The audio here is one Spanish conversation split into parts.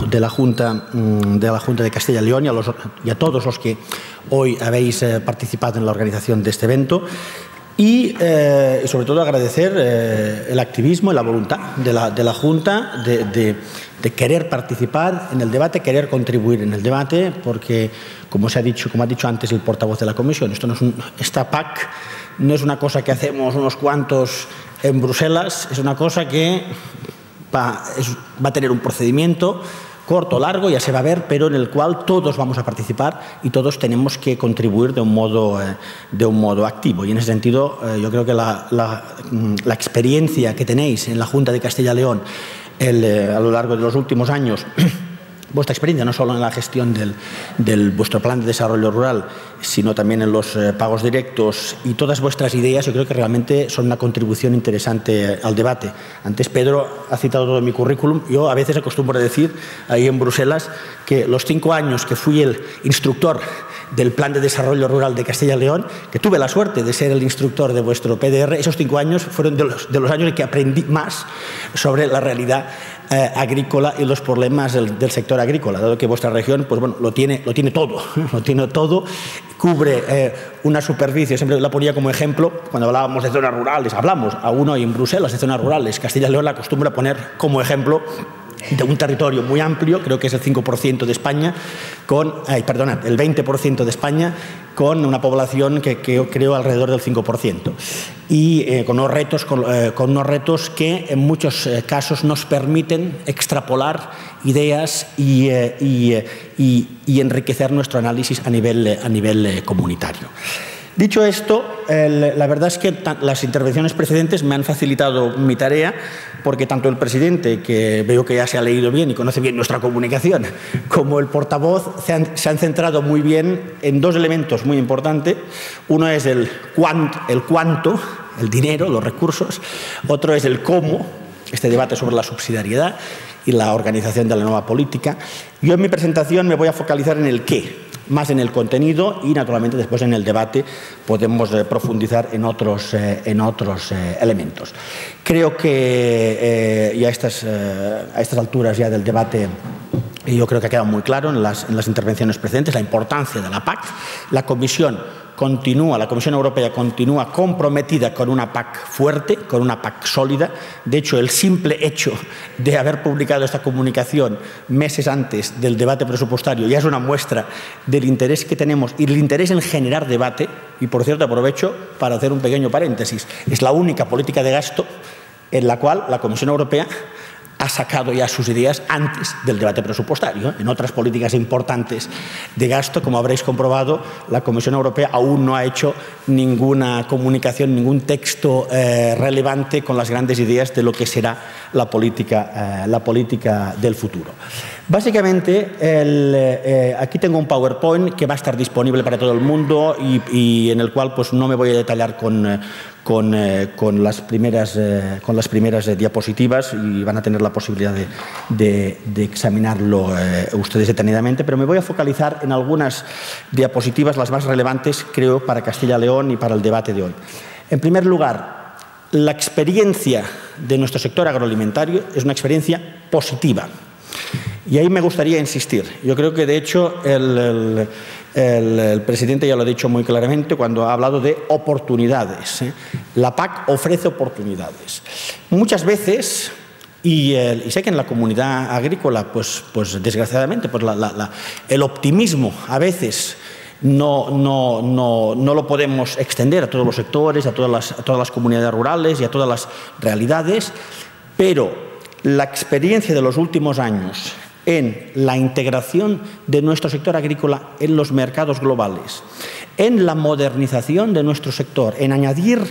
de la Junta de Castilla y León y a todos los que hoy habéis participado en la organización de este evento. Y sobre todo agradecer el activismo y la voluntad de la Junta de querer participar en el debate, querer contribuir en el debate, porque, como ha dicho antes el portavoz de la Comisión, esta PAC no es una cosa que hacemos unos cuantos en Bruselas, es una cosa que va a tener un procedimiento corto, largo, ya se va a ver, pero en el cual todos vamos a participar y todos tenemos que contribuir de un modo activo. Y en ese sentido, yo creo que la experiencia que tenéis en la Junta de Castilla y León a lo largo de los últimos años, vuestra experiencia no solo en la gestión del vuestro plan de desarrollo rural, sino también en los pagos directos y todas vuestras ideas, yo creo que realmente son una contribución interesante al debate. Antes Pedro ha citado todo mi currículum. Yo a veces acostumbro a decir ahí en Bruselas que los 5 años que fui el instructor del Plan de Desarrollo Rural de Castilla y León, que tuve la suerte de ser el instructor de vuestro PDR, esos 5 años fueron de los años en que aprendí más sobre la realidad agrícola y los problemas del sector agrícola, dado que vuestra región pues bueno, lo tiene todo, cubre una superficie, siempre la ponía como ejemplo, cuando hablábamos de zonas rurales, hablamos aún hoy en Bruselas de zonas rurales, Castilla y León la acostumbra a poner como ejemplo de un territorio muy amplio, creo que es el 5% de España, el 20% de España, con una población que creo alrededor del 5%. Y con unos retos que en muchos casos nos permiten extrapolar ideas y enriquecer nuestro análisis a nivel comunitario. Dicho esto, la verdad es que las intervenciones precedentes me han facilitado mi tarea, porque tanto el presidente, que veo que ya se ha leído bien y conoce bien nuestra comunicación, como el portavoz se han centrado muy bien en 2 elementos muy importantes. Uno es el cuánto, el dinero, los recursos. Otro es el cómo, este debate sobre la subsidiariedad y la organización de la nueva política. Yo en mi presentación me voy a focalizar en el qué, más en el contenido, y naturalmente después en el debate podemos profundizar en otros elementos. Creo que y a estas alturas ya del debate, yo creo que ha quedado muy claro en las intervenciones precedentes la importancia de la PAC. La Comisión Europea continúa comprometida con una PAC fuerte, con una PAC sólida. De hecho, el simple hecho de haber publicado esta comunicación meses antes del debate presupuestario ya es una muestra del interés que tenemos y del interés en generar debate. Y, por cierto, aprovecho para hacer un pequeño paréntesis. Es la única política de gasto en la cual la Comisión Europea ha sacado ya sus ideas antes del debate presupuestario. En otras políticas importantes de gasto, como habréis comprobado, la Comisión Europea aún no ha hecho ninguna comunicación, ningún texto relevante con las grandes ideas de lo que será la política del futuro. Básicamente, aquí tengo un PowerPoint que va a estar disponible para todo el mundo y en el cual pues, no me voy a detallar con las primeras diapositivas, y van a tener la posibilidad de examinarlo ustedes detenidamente, pero me voy a focalizar en algunas diapositivas, las más relevantes, creo, para Castilla y León y para el debate de hoy. En primer lugar, la experiencia de nuestro sector agroalimentario es una experiencia positiva. Y ahí me gustaría insistir. Yo creo que, de hecho, el presidente ya lo ha dicho muy claramente cuando ha hablado de oportunidades. La PAC ofrece oportunidades. Muchas veces, y sé que en la comunidad agrícola, pues desgraciadamente, pues el optimismo a veces no lo podemos extender a todos los sectores, a todas las comunidades rurales y a todas las realidades, pero la experiencia de los últimos años en la integración de nuestro sector agrícola en los mercados globales, en la modernización de nuestro sector, en añadir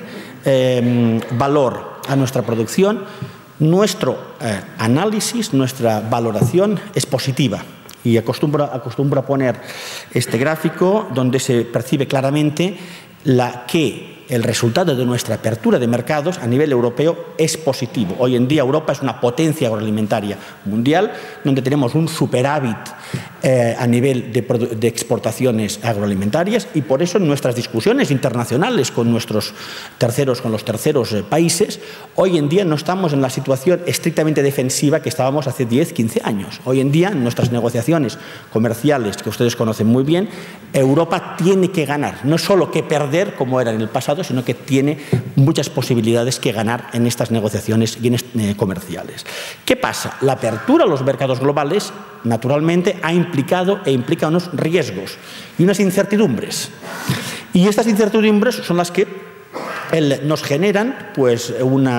valor a nuestra producción, nuestro análisis, nuestra valoración es positiva. Y acostumbro a poner este gráfico donde se percibe claramente que el resultado de nuestra apertura de mercados a nivel europeo es positivo. Hoy en día Europa es una potencia agroalimentaria mundial, donde tenemos un superávit a nivel de exportaciones agroalimentarias, y por eso en nuestras discusiones internacionales con los terceros países, hoy en día no estamos en la situación estrictamente defensiva que estábamos hace 10, 15 años. Hoy en día, en nuestras negociaciones comerciales, que ustedes conocen muy bien, Europa tiene que ganar, no solo que perder como era en el pasado, sino que tiene muchas posibilidades que ganar en estas negociaciones comerciales. ¿Qué pasa? La apertura a los mercados globales, naturalmente, ha implicado e implica unos riesgos y unas incertidumbres. Y estas incertidumbres son las que nos generan pues,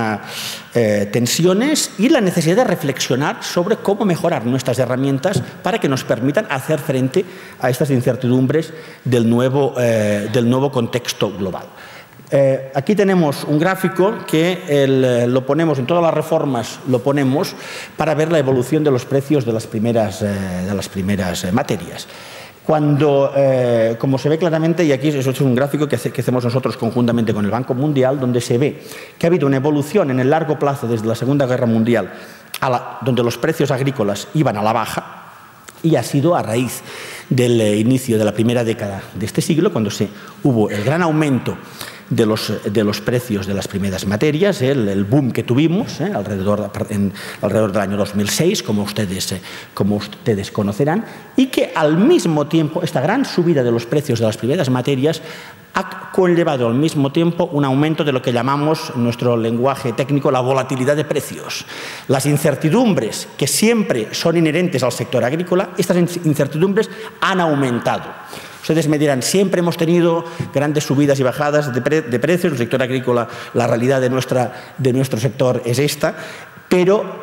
tensiones y la necesidad de reflexionar sobre cómo mejorar nuestras herramientas para que nos permitan hacer frente a estas incertidumbres del nuevo contexto global. Aquí tenemos un gráfico que lo ponemos en todas las reformas, lo ponemos para ver la evolución de los precios de las primeras materias. Cuando, como se ve claramente, y aquí eso es un gráfico que hacemos nosotros conjuntamente con el Banco Mundial, donde se ve que ha habido una evolución en el largo plazo desde la Segunda Guerra Mundial, donde los precios agrícolas iban a la baja, y ha sido a raíz del inicio de la primera década de este siglo, cuando hubo el gran aumento de los precios de las primeras materias, el boom que tuvimos alrededor del año 2006, como ustedes conocerán, y que al mismo tiempo esta gran subida de los precios de las primeras materias ha conllevado al mismo tiempo un aumento de lo que llamamos en nuestro lenguaje técnico la volatilidad de precios. Las incertidumbres que siempre son inherentes al sector agrícola, estas incertidumbres han aumentado. Ustedes me dirán, siempre hemos tenido grandes subidas y bajadas de precios, en el sector agrícola la realidad de nuestro sector es esta, pero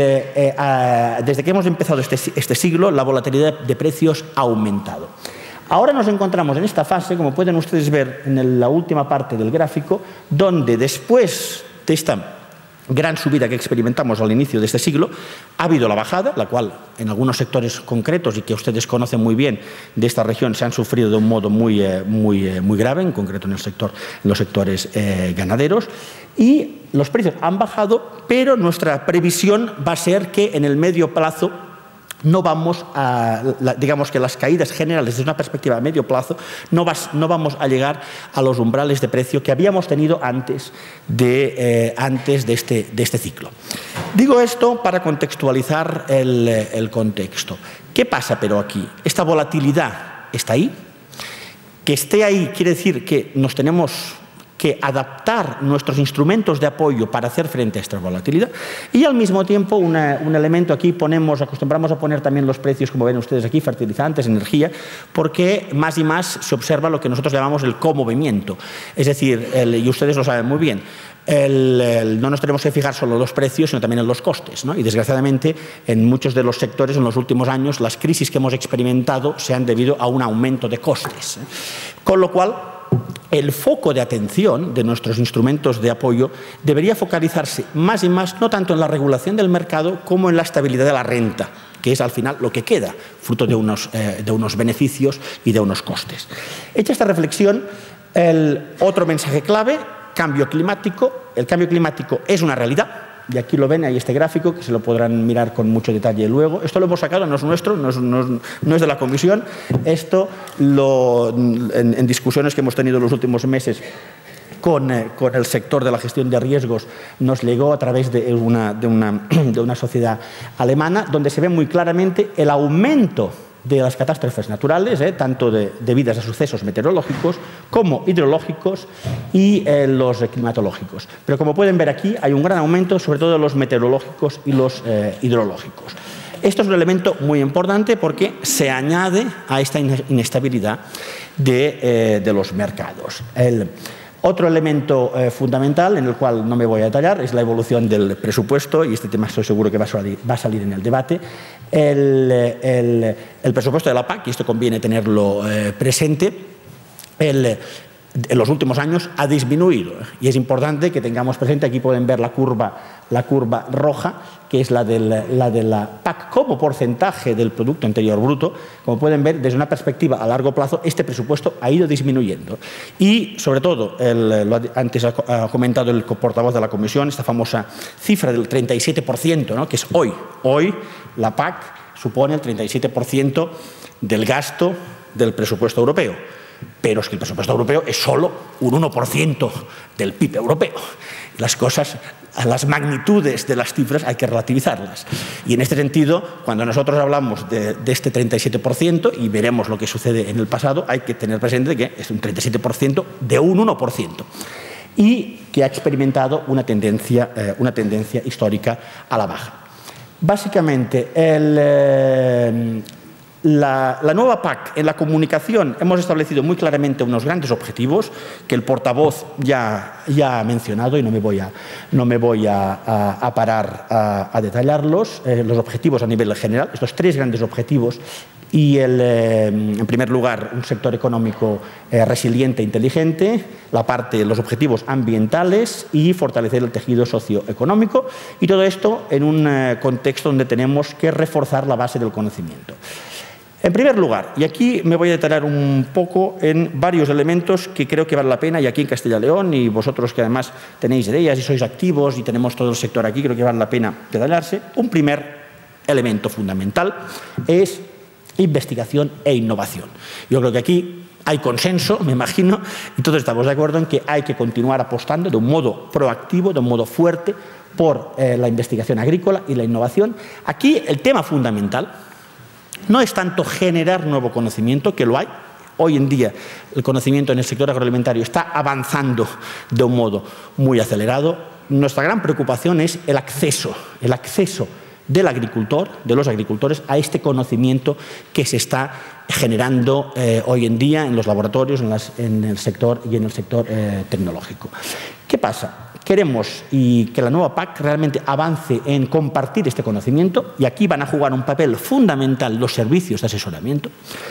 desde que hemos empezado este siglo la volatilidad de precios ha aumentado. Ahora nos encontramos en esta fase, como pueden ustedes ver en la última parte del gráfico, donde después de esta gran subida que experimentamos al inicio de este siglo, ha habido la bajada, la cual en algunos sectores concretos y que ustedes conocen muy bien de esta región se han sufrido de un modo muy grave, en concreto en los sectores ganaderos, y los precios han bajado, pero nuestra previsión va a ser que en el medio plazo no vamos digamos que las caídas generales desde una perspectiva a medio plazo no vamos a llegar a los umbrales de precio que habíamos tenido antes de este ciclo. Digo esto para contextualizar el contexto. ¿Qué pasa pero aquí? Esta volatilidad está ahí. Que esté ahí quiere decir que nos tenemos que adaptar nuestros instrumentos de apoyo para hacer frente a esta volatilidad, y al mismo tiempo un elemento aquí acostumbramos a poner también los precios, como ven ustedes aquí, fertilizantes, energía, porque más y más se observa lo que nosotros llamamos el comovimiento, es decir, y ustedes lo saben muy bien, no nos tenemos que fijar solo en los precios, sino también en los costes, ¿no? Y desgraciadamente en muchos de los sectores en los últimos años las crisis que hemos experimentado se han debido a un aumento de costes, con lo cual el foco de atención de nuestros instrumentos de apoyo debería focalizarse más y más no tanto en la regulación del mercado como en la estabilidad de la renta, que es al final lo que queda, fruto de unos beneficios y de unos costes. Hecha esta reflexión, el otro mensaje clave, cambio climático. El cambio climático es una realidad. Y aquí lo ven, hay este gráfico, que se lo podrán mirar con mucho detalle luego. Esto lo hemos sacado, no es nuestro, no es de la Comisión. Esto, en discusiones que hemos tenido en los últimos meses con el sector de la gestión de riesgos, nos llegó a través de una sociedad alemana, donde se ve muy claramente el aumento de las catástrofes naturales, tanto debidas a sucesos meteorológicos como hidrológicos y los climatológicos. Pero como pueden ver aquí, hay un gran aumento, sobre todo de los meteorológicos y los hidrológicos. Esto es un elemento muy importante porque se añade a esta inestabilidad de los mercados. Otro elemento fundamental, en el cual no me voy a detallar, es la evolución del presupuesto, y este tema estoy seguro que va a salir en el debate. El presupuesto de la PAC, y esto conviene tenerlo presente, en los últimos años ha disminuido, y es importante que tengamos presente, aquí pueden ver la curva roja, que es la de la PAC como porcentaje del Producto Interior Bruto. Como pueden ver, desde una perspectiva a largo plazo, este presupuesto ha ido disminuyendo. Y, sobre todo, antes ha comentado el portavoz de la Comisión, esta famosa cifra del 37%, ¿no? Que es hoy la PAC supone el 37% del gasto del presupuesto europeo. Pero es que el presupuesto europeo es solo un 1% del PIB europeo. Las cosas, las magnitudes de las cifras hay que relativizarlas. Y en este sentido, cuando nosotros hablamos de este 37% y veremos lo que sucede en el pasado, hay que tener presente que es un 37% de un 1% y que ha experimentado una tendencia histórica a la baja. Básicamente, la nueva PAC, en la comunicación, hemos establecido muy claramente unos grandes objetivos que el portavoz ya ha mencionado y no me voy a parar a detallarlos. Los objetivos a nivel general, estos tres grandes objetivos, y en primer lugar, un sector económico resiliente e inteligente, los objetivos ambientales y fortalecer el tejido socioeconómico, y todo esto en un contexto donde tenemos que reforzar la base del conocimiento. En primer lugar, y aquí me voy a detallar un poco en varios elementos que creo que vale la pena, y aquí en Castilla y León, y vosotros que además tenéis ideas y sois activos y tenemos todo el sector aquí, creo que vale la pena detallarse. Un primer elemento fundamental es investigación e innovación. Yo creo que aquí hay consenso, me imagino, y todos estamos de acuerdo en que hay que continuar apostando de un modo proactivo, de un modo fuerte, por la investigación agrícola y la innovación. Aquí el tema fundamental no es tanto generar nuevo conocimiento, que lo hay. Hoy en día el conocimiento en el sector agroalimentario está avanzando de un modo muy acelerado. Nuestra gran preocupación es el acceso del agricultor, de los agricultores, a este conocimiento que se está generando hoy en día en los laboratorios, en el sector y en el sector tecnológico. ¿Qué pasa? Queremos que la nueva PAC realmente avance en compartir este conocimiento, y aquí van a jugar un papel fundamental los servicios de asesoramiento,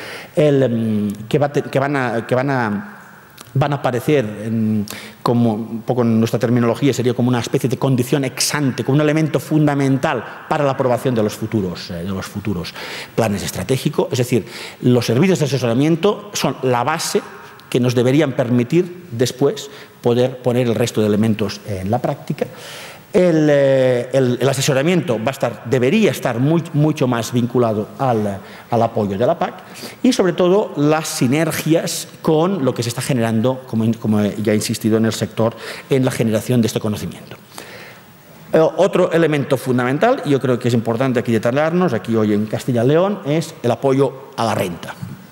que van a aparecer como, un poco en nuestra terminología, sería como una especie de condición ex ante, como un elemento fundamental para la aprobación de los futuros planes estratégicos. Es decir, los servicios de asesoramiento son la base que nos deberían permitir después poder poner el resto de elementos en la práctica. El asesoramiento debería estar mucho más vinculado al apoyo de la PAC, y sobre todo las sinergias con lo que se está generando, como ya he insistido, en el sector, en la generación de este conocimiento. Otro elemento fundamental, y yo creo que es importante aquí detallarnos, aquí hoy en Castilla y León, es el apoyo a la renta.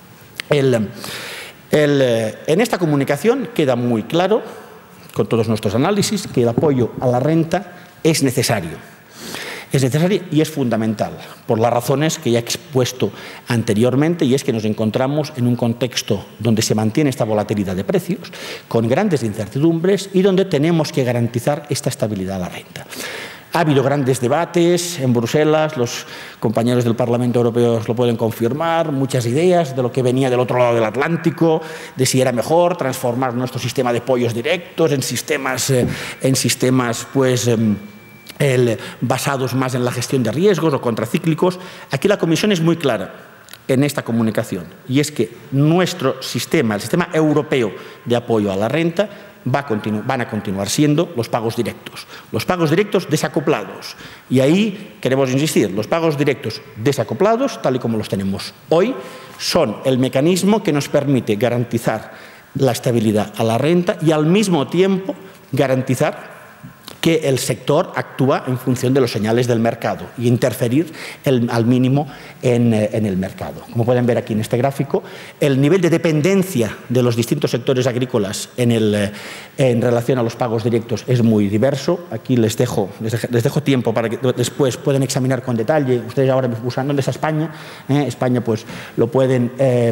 En esta comunicación queda muy claro, con todos nuestros análisis, que el apoyo a la renta es necesario. Es necesario y es fundamental, por las razones que ya he expuesto anteriormente, y es que nos encontramos en un contexto donde se mantiene esta volatilidad de precios, con grandes incertidumbres, y donde tenemos que garantizar esta estabilidad a la renta. Ha habido grandes debates en Bruselas, los compañeros del Parlamento Europeo lo pueden confirmar, muchas ideas de lo que venía del otro lado del Atlántico, de si era mejor transformar nuestro sistema de apoyos directos en sistemas pues, basados más en la gestión de riesgos o contracíclicos. Aquí la Comisión es muy clara en esta comunicación, y es que nuestro sistema, el sistema europeo de apoyo a la renta, van a continuar siendo los pagos directos desacoplados. Y ahí queremos insistir, los pagos directos desacoplados, tal y como los tenemos hoy, son el mecanismo que nos permite garantizar la estabilidad a la renta y al mismo tiempo garantizar que el sector actúa en función de los señales del mercado y interferir al mínimo en el mercado. Como pueden ver aquí en este gráfico, el nivel de dependencia de los distintos sectores agrícolas en relación a los pagos directos es muy diverso. Aquí les dejo tiempo para que después puedan examinar con detalle. Ustedes ahora buscan dónde está España. España pues lo pueden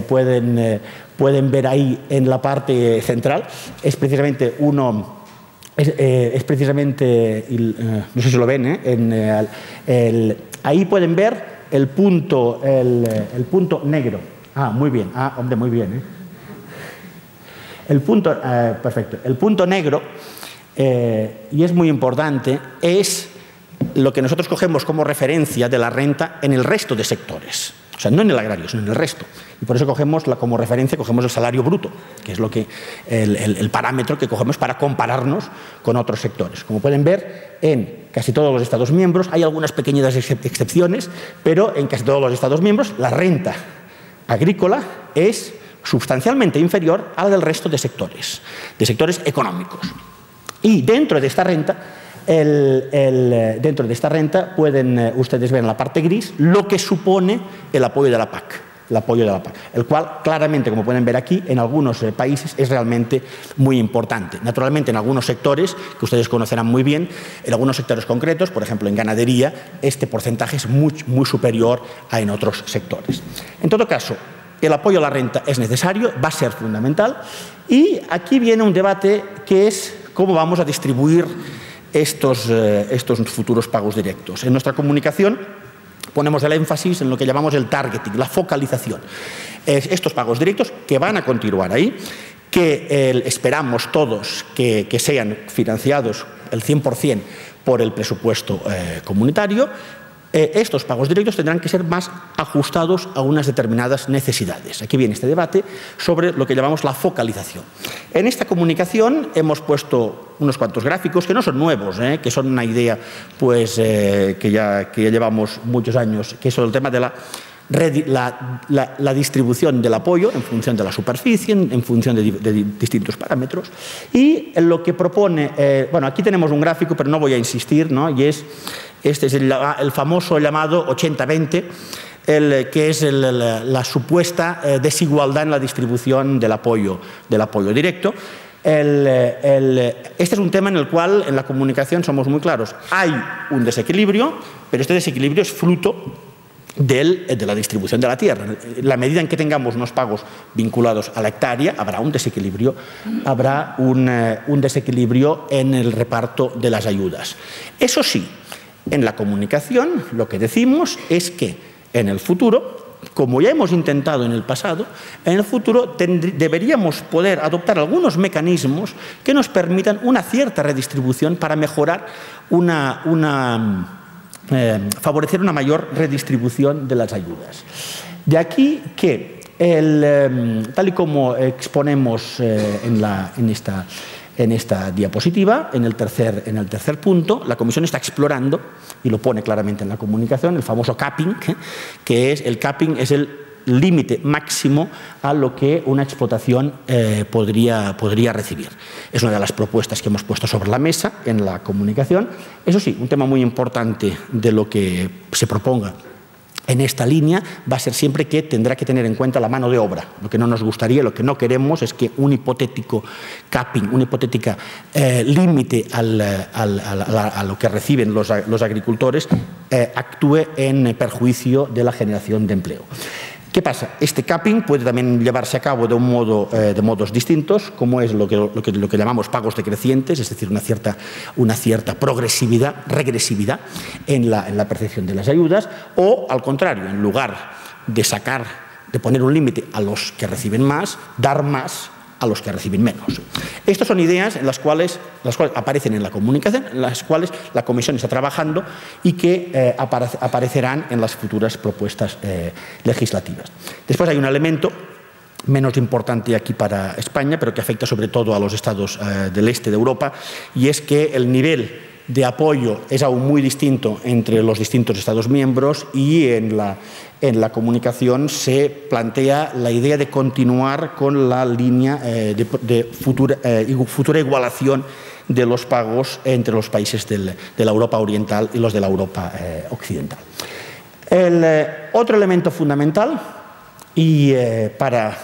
ver ahí en la parte central. Es precisamente no sé si lo ven, ahí pueden ver el punto negro. Muy bien, hombre, muy bien. Perfecto. El punto negro, y es muy importante, es lo que nosotros cogemos como referencia de la renta en el resto de sectores. O sea, no en el agrario, sino en el resto. Y por eso cogemos como referencia el salario bruto, que es el parámetro que cogemos para compararnos con otros sectores. Como pueden ver, en casi todos los Estados miembros, hay algunas pequeñas excepciones, pero en casi todos los Estados miembros la renta agrícola es sustancialmente inferior a la del resto de sectores económicos. Y dentro de esta renta, pueden ustedes ver en la parte gris lo que supone el apoyo de la PAC. El cual claramente, como pueden ver aquí, en algunos países es realmente muy importante. Naturalmente, en algunos sectores, que ustedes conocerán muy bien, en algunos sectores concretos, por ejemplo en ganadería, este porcentaje es muy superior a en otros sectores. En todo caso, el apoyo a la renta es necesario, va a ser fundamental, y aquí viene un debate que es cómo vamos a distribuir estos futuros pagos directos. En nuestra comunicación ponemos el énfasis en lo que llamamos el targeting, la focalización. Estos pagos directos que van a continuar ahí, que esperamos todos que sean financiados el 100% por el presupuesto comunitario. Estos pagos directos tendrán que ser más ajustados a unas determinadas necesidades. Aquí viene este debate sobre lo que llamamos la focalización. En esta comunicación hemos puesto unos cuantos gráficos que no son nuevos, que son una idea pues, que ya llevamos muchos años, que es el tema de la distribución del apoyo en función de la superficie, en función de distintos parámetros. Y lo que propone, bueno, aquí tenemos un gráfico, pero no voy a insistir, ¿no? Y este es el famoso llamado 80-20, que es la supuesta desigualdad en la distribución del apoyo directo. Este es un tema en el cual en la comunicación somos muy claros. Hay un desequilibrio, pero este desequilibrio es fruto de la distribución de la tierra. En la medida en que tengamos unos pagos vinculados a la hectárea, habrá un desequilibrio en el reparto de las ayudas. Eso sí, en la comunicación lo que decimos es que en el futuro, como ya hemos intentado en el pasado, en el futuro deberíamos poder adoptar algunos mecanismos que nos permitan una cierta redistribución para mejorar favorecer una mayor redistribución de las ayudas. De aquí que, tal y como exponemos en esta diapositiva, en el tercer punto, la Comisión está explorando, y lo pone claramente en la comunicación, el famoso capping, que es el límite máximo a lo que una explotación podría recibir. Es una de las propuestas que hemos puesto sobre la mesa en la comunicación. Eso sí, un tema muy importante de lo que se proponga en esta línea va a ser siempre que tendrá que tener en cuenta la mano de obra. Lo que no nos gustaría, lo que no queremos es que un hipotético capping, un hipotético límite a lo que reciben los agricultores actúe en perjuicio de la generación de empleo. ¿Qué pasa? Este capping puede también llevarse a cabo de modos distintos, como es lo que llamamos pagos decrecientes, es decir, una cierta regresividad en la percepción de las ayudas, o al contrario, en lugar de poner un límite a los que reciben más, dar más a los que reciben menos. Estas son ideas en las cuales aparecen en la comunicación, en las cuales la Comisión está trabajando y que aparecerán en las futuras propuestas legislativas. Después hay un elemento menos importante aquí para España, pero que afecta sobre todo a los estados del este de Europa, y es que el nivel de apoyo es aún muy distinto entre los distintos Estados miembros, y en la comunicación se plantea la idea de continuar con la línea de futura igualación de los pagos entre los países de la Europa oriental y los de la Europa occidental. El otro elemento fundamental y para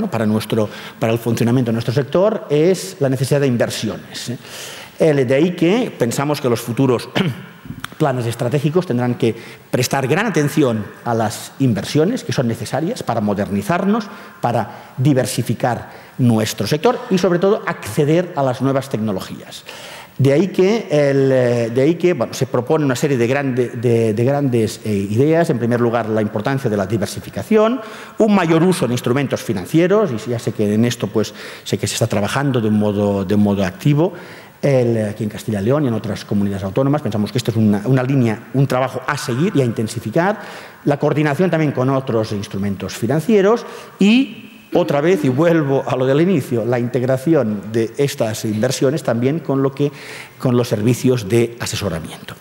el funcionamiento de nuestro sector es la necesidad de inversiones. De ahí que pensamos que los futuros planes estratégicos tendrán que prestar gran atención a las inversiones que son necesarias para modernizarnos, para diversificar nuestro sector y, sobre todo, acceder a las nuevas tecnologías. De ahí que se propone una serie de grandes ideas. En primer lugar, la importancia de la diversificación, un mayor uso de instrumentos financieros, y ya sé que en esto sé que se está trabajando de un modo activo. Aquí en Castilla y León y en otras comunidades autónomas pensamos que esto es una línea, un trabajo a seguir y a intensificar. la coordinación también con otros instrumentos financieros y, otra vez, y vuelvo a lo del inicio, la integración de estas inversiones también con los servicios de asesoramiento.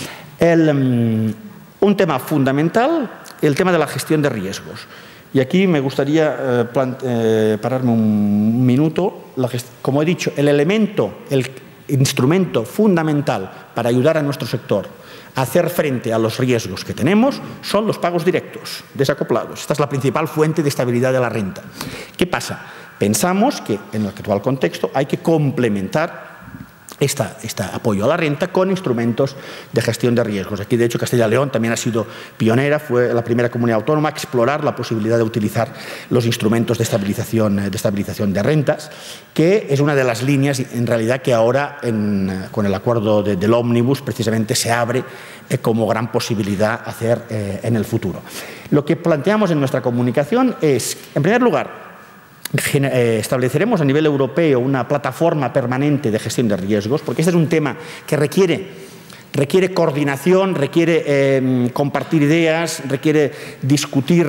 Un tema fundamental, el tema de la gestión de riesgos. Y aquí me gustaría pararme un minuto. Como he dicho, el instrumento fundamental para ayudar a nuestro sector a hacer frente a los riesgos que tenemos son los pagos directos, desacoplados. Esta es la principal fuente de estabilidad de la renta. ¿Qué pasa? Pensamos que en el actual contexto hay que complementar este apoyo a la renta con instrumentos de gestión de riesgos. Aquí, de hecho, Castilla y León también ha sido pionera, fue la primera comunidad autónoma a explorar la posibilidad de utilizar los instrumentos de estabilización de rentas, que es una de las líneas, en realidad, que ahora, con el acuerdo del Ómnibus, precisamente se abre como gran posibilidad hacer en el futuro. Lo que planteamos en nuestra comunicación es, en primer lugar, estableceremos a nivel europeo una plataforma permanente de gestión de riesgos, porque este es un tema que requiere coordinación, requiere compartir ideas, requiere discutir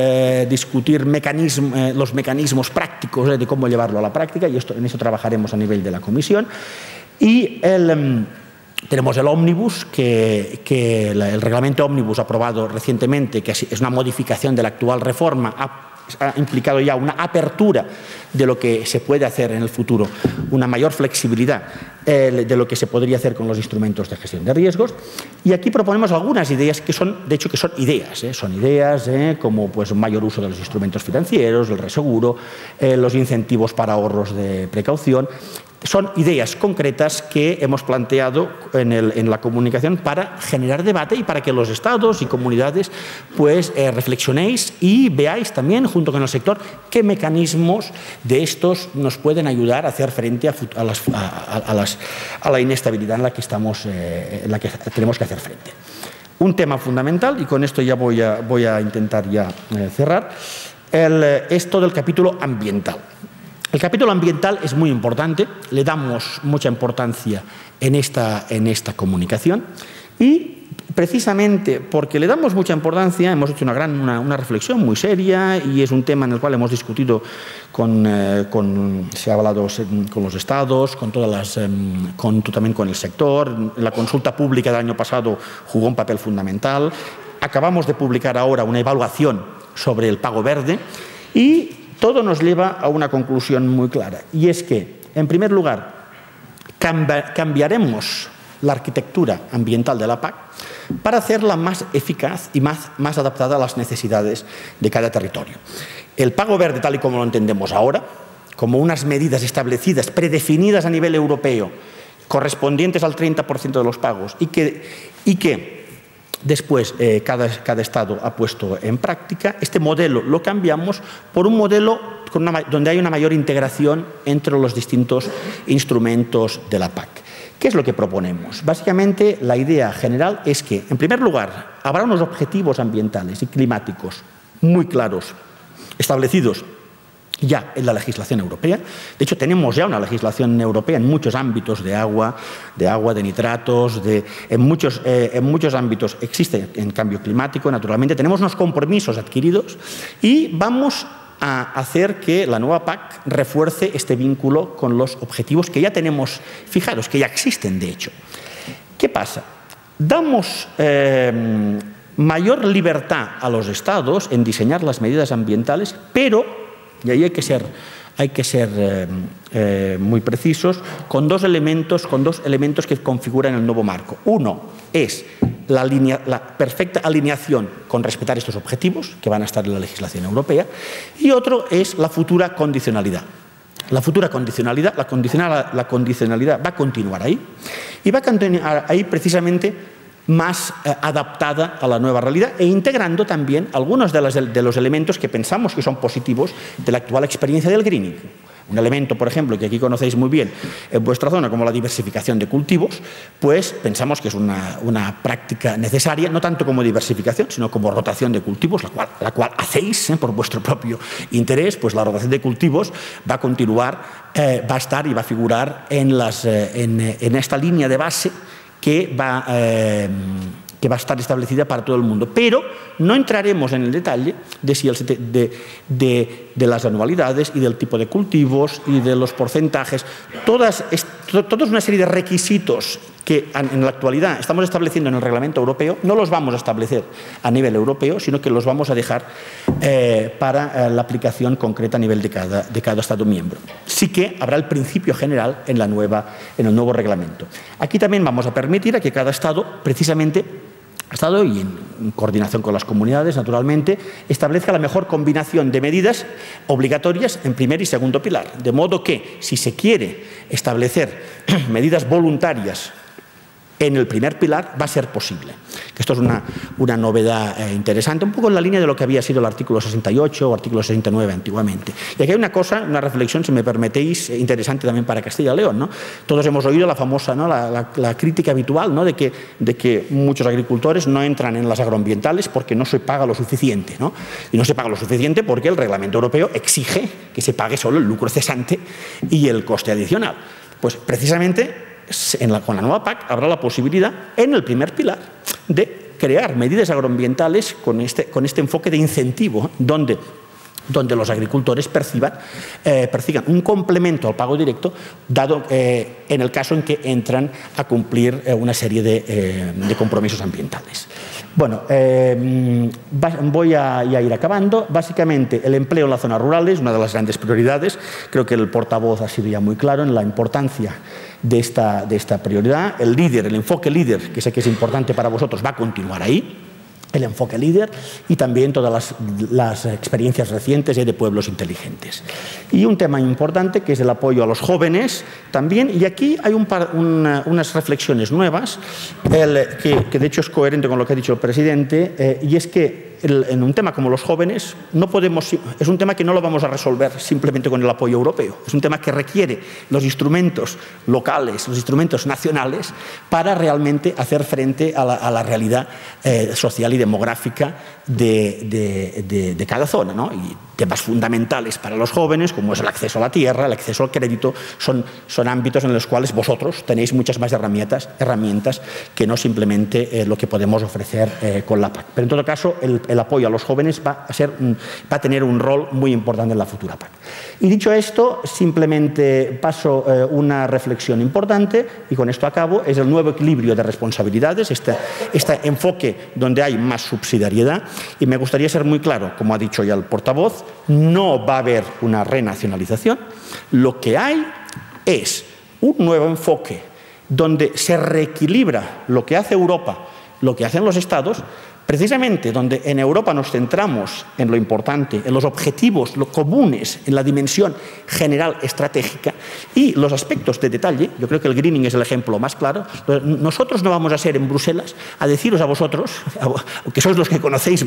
los mecanismos prácticos de cómo llevarlo a la práctica, y en eso trabajaremos a nivel de la Comisión. Y tenemos el Ómnibus, el reglamento Ómnibus aprobado recientemente, que es una modificación de la actual reforma, ha implicado ya una apertura de lo que se puede hacer en el futuro, una mayor flexibilidad de lo que se podría hacer con los instrumentos de gestión de riesgos. Y aquí proponemos algunas ideas que son ideas. Son ideas como pues, un mayor uso de los instrumentos financieros, el reseguro, los incentivos para ahorros de precaución. Son ideas concretas que hemos planteado en la comunicación para generar debate y para que los estados y comunidades pues, reflexionéis y veáis también, junto con el sector, qué mecanismos de estos nos pueden ayudar a hacer frente a la inestabilidad en la que tenemos que hacer frente. Un tema fundamental, y con esto ya voy a intentar ya cerrar, es todo el capítulo ambiental. El capítulo ambiental es muy importante, le damos mucha importancia en esta comunicación y precisamente porque le damos mucha importancia hemos hecho una reflexión muy seria y es un tema en el cual hemos discutido se ha hablado con los estados, también con el sector. La consulta pública del año pasado jugó un papel fundamental. Acabamos de publicar ahora una evaluación sobre el pago verde y todo nos lleva a una conclusión muy clara, y es que, en primer lugar, cambiaremos la arquitectura ambiental de la PAC para hacerla más eficaz y más adaptada a las necesidades de cada territorio. El pago verde, tal y como lo entendemos ahora, como unas medidas establecidas, predefinidas a nivel europeo, correspondientes al 30% de los pagos y que después cada Estado ha puesto en práctica, este modelo lo cambiamos por un modelo donde hay una mayor integración entre los distintos instrumentos de la PAC. ¿Qué es lo que proponemos? Básicamente, la idea general es que, en primer lugar, habrá unos objetivos ambientales y climáticos muy claros, establecidos ya en la legislación europea. De hecho, tenemos ya una legislación europea en muchos ámbitos de agua, de nitratos, en muchos ámbitos existe en cambio climático, naturalmente. Tenemos unos compromisos adquiridos y vamos a hacer que la nueva PAC refuerce este vínculo con los objetivos que ya tenemos fijados, que ya existen, de hecho. ¿Qué pasa? Damos mayor libertad a los estados en diseñar las medidas ambientales, pero y ahí hay que ser muy precisos con dos elementos que configuran el nuevo marco. Uno es la perfecta alineación con respetar estos objetivos que van a estar en la legislación europea, y otro es la futura condicionalidad. La condicionalidad va a continuar ahí y va a continuar ahí precisamente más adaptada a la nueva realidad e integrando también algunos de los elementos que pensamos que son positivos de la actual experiencia del greening. Un elemento, por ejemplo, que aquí conocéis muy bien en vuestra zona, como la diversificación de cultivos, pues pensamos que es una práctica necesaria, no tanto como diversificación, sino como rotación de cultivos, la cual hacéis por vuestro propio interés. Pues la rotación de cultivos va a continuar, va a estar y va a figurar en esta línea de base que que va a estar establecida para todo el mundo. Pero no entraremos en el detalle de, si de las anualidades y del tipo de cultivos y de los porcentajes. Toda una serie de requisitos que en la actualidad estamos estableciendo en el reglamento europeo, no los vamos a establecer a nivel europeo, sino que los vamos a dejar para la aplicación concreta a nivel de cada Estado miembro. Sí que habrá el principio general en el nuevo reglamento. Aquí también vamos a permitir a que cada Estado, precisamente, Estado y en coordinación con las comunidades, naturalmente, establezca la mejor combinación de medidas obligatorias en primer y segundo pilar. De modo que, si se quiere establecer medidas voluntarias en el primer pilar, va a ser posible. Esto es una novedad interesante, un poco en la línea de lo que había sido el artículo 68 o artículo 69 antiguamente. Y aquí hay una reflexión, si me permitéis, interesante también para Castilla y León, ¿no? Todos hemos oído la famosa, ¿no?, la crítica habitual, ¿no?, de que muchos agricultores no entran en las agroambientales porque no se paga lo suficiente, ¿no? Y no se paga lo suficiente porque el reglamento europeo exige que se pague solo el lucro cesante y el coste adicional. Pues precisamente con la nueva PAC habrá la posibilidad, en el primer pilar, de crear medidas agroambientales con este enfoque de incentivo, donde los agricultores perciban un complemento al pago directo, dado en el caso en que entran a cumplir una serie de compromisos ambientales. Bueno, voy a ir acabando. Básicamente, el empleo en la zona rural es una de las grandes prioridades. Creo que el portavoz ha sido ya muy claro en la importancia de esta prioridad. El enfoque líder, que sé que es importante para vosotros, va a continuar ahí. El enfoque líder y también todas las experiencias recientes de pueblos inteligentes. Y un tema importante que es el apoyo a los jóvenes también, y aquí hay unas reflexiones nuevas que de hecho es coherente con lo que ha dicho el presidente, y es que en un tema como los jóvenes es un tema que no lo vamos a resolver simplemente con el apoyo europeo, es un tema que requiere los instrumentos locales, los instrumentos nacionales para realmente hacer frente a la realidad social y demográfica de cada zona, ¿no? Y temas fundamentales para los jóvenes, como es el acceso a la tierra, el acceso al crédito, son ámbitos en los cuales vosotros tenéis muchas más herramientas que no simplemente lo que podemos ofrecer con la PAC. Pero en todo caso, el apoyo a los jóvenes va a tener un rol muy importante en la futura PAC. Y dicho esto, simplemente paso una reflexión importante, y con esto acabo, es el nuevo equilibrio de responsabilidades, este enfoque donde hay más subsidiariedad, y me gustaría ser muy claro, como ha dicho ya el portavoz, no va a haber una renacionalización, lo que hay es un nuevo enfoque donde se reequilibra lo que hace Europa, lo que hacen los Estados, precisamente donde en Europa nos centramos en lo importante, en los objetivos comunes, en la dimensión general estratégica, y los aspectos de detalle. Yo creo que el greening es el ejemplo más claro. Nosotros no vamos a ser en Bruselas a deciros a vosotros, que sois los que conocéis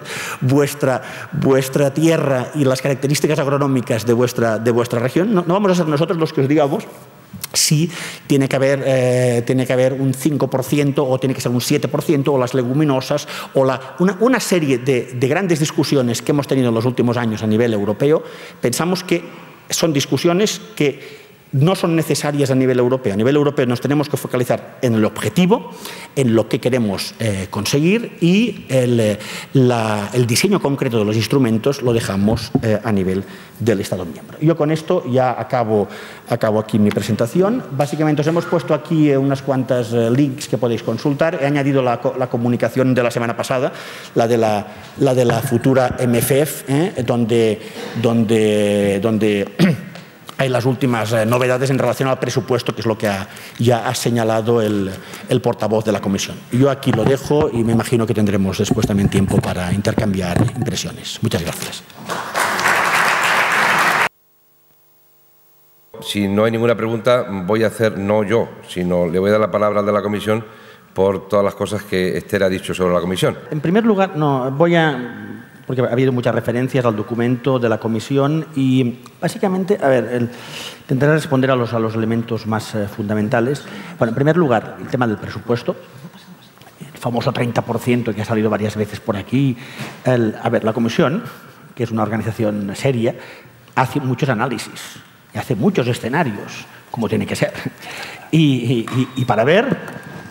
vuestra tierra y las características agronómicas de vuestra región, no vamos a ser nosotros los que os digamos si tiene que haber un 5% o tiene que ser un 7%, o las leguminosas, o una serie de grandes discusiones que hemos tenido en los últimos años a nivel europeo. Pensamos que son discusiones que no son necesarias a nivel europeo. A nivel europeo nos tenemos que focalizar en el objetivo, en lo que queremos conseguir, y el diseño concreto de los instrumentos lo dejamos a nivel del Estado miembro. Yo con esto ya acabo aquí mi presentación. Básicamente os hemos puesto aquí unas cuantas links que podéis consultar. He añadido la comunicación de la semana pasada, la de la futura MFF, donde hay las últimas novedades en relación al presupuesto, que es lo que ya ha señalado el portavoz de la Comisión. Yo aquí lo dejo y me imagino que tendremos después también tiempo para intercambiar impresiones. Muchas gracias. Si no hay ninguna pregunta, voy a hacer, no yo, sino le voy a dar la palabra al de la Comisión por todas las cosas que Esther ha dicho sobre la Comisión. En primer lugar, porque ha habido muchas referencias al documento de la Comisión y básicamente, intentaré responder a los elementos más fundamentales. Bueno, en primer lugar, el tema del presupuesto, el famoso 30% que ha salido varias veces por aquí. La Comisión, que es una organización seria, hace muchos análisis, hace muchos escenarios, como tiene que ser, y para ver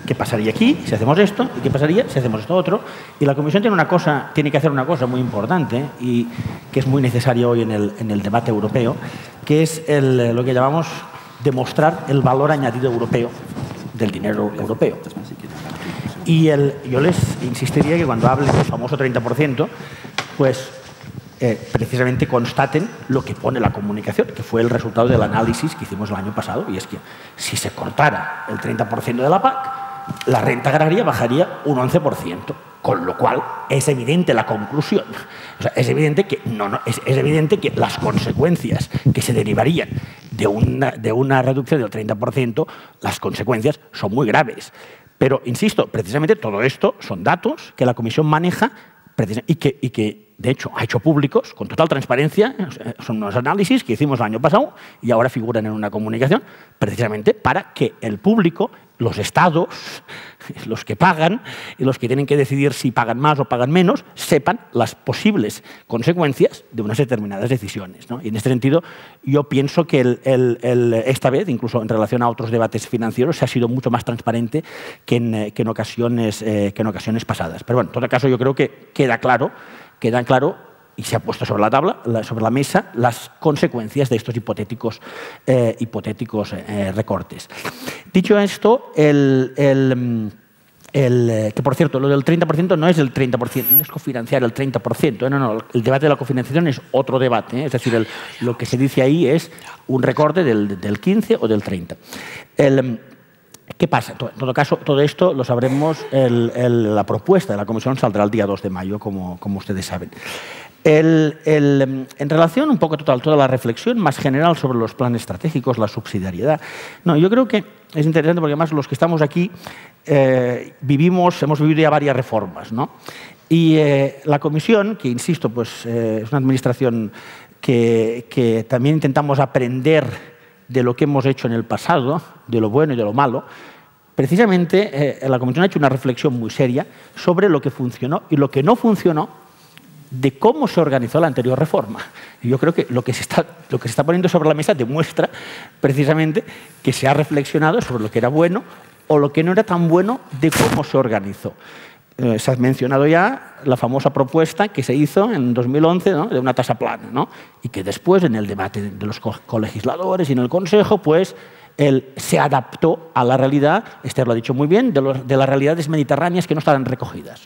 ¿qué pasaría aquí si hacemos esto? ¿Y qué pasaría si hacemos esto otro? Y la Comisión tiene que hacer una cosa muy importante y que es muy necesaria hoy en el debate europeo, que es lo que llamamos demostrar el valor añadido europeo del dinero europeo. Y yo les insistiría que cuando hablen del famoso 30%, pues precisamente constaten lo que pone la comunicación, que fue el resultado del análisis que hicimos el año pasado, y es que si se cortara el 30% de la PAC, la renta agraria bajaría un 11%, con lo cual es evidente la conclusión. O sea, es evidente que, es evidente que las consecuencias que se derivarían de una reducción del 30%, las consecuencias son muy graves. Pero, insisto, precisamente todo esto son datos que la Comisión maneja y que, de hecho, ha hecho públicos con total transparencia. Son unos análisis que hicimos el año pasado y ahora figuran en una comunicación, precisamente para que el público, los estados, los que pagan y los que tienen que decidir si pagan más o pagan menos, sepan las posibles consecuencias de unas determinadas decisiones, ¿no? Y en este sentido, yo pienso que esta vez, incluso en relación a otros debates financieros, se ha sido mucho más transparente que en ocasiones pasadas. Pero bueno, en todo caso, yo creo que quedan claro y se ha puesto sobre la tabla, sobre la mesa, las consecuencias de estos hipotéticos recortes. Dicho esto, que por cierto, lo del 30% no es el 30%, no es cofinanciar el 30%, no, el debate de la cofinanciación es otro debate, es decir, lo que se dice ahí es un recorte del 15 o del 30. ¿Qué pasa? En todo caso, todo esto lo sabremos, la propuesta de la Comisión saldrá el día 2 de mayo, como ustedes saben. En relación un poco toda la reflexión más general sobre los planes estratégicos, la subsidiariedad, yo creo que es interesante porque además los que estamos aquí hemos vivido ya varias reformas, ¿no? Y la Comisión, que insisto, pues es una administración que también intentamos aprender de lo que hemos hecho en el pasado, de lo bueno y de lo malo. Precisamente la Comisión ha hecho una reflexión muy seria sobre lo que funcionó y lo que no funcionó de cómo se organizó la anterior reforma. Y yo creo que lo que se está poniendo sobre la mesa demuestra precisamente que se ha reflexionado sobre lo que era bueno o lo que no era tan bueno de cómo se organizó. Se ha mencionado ya la famosa propuesta que se hizo en 2011, ¿no?, de una tasa plana, ¿no?, y que después, en el debate de los colegisladores y en el Consejo, pues se adaptó a la realidad, Esther lo ha dicho muy bien, de las realidades mediterráneas que no estaban recogidas.